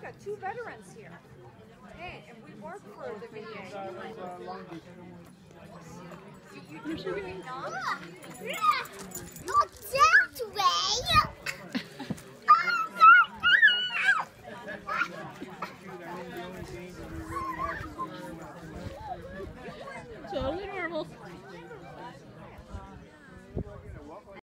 got two veterans here. Hey, and we work for the VA. Long Beach. You doing, Dom? Yeah.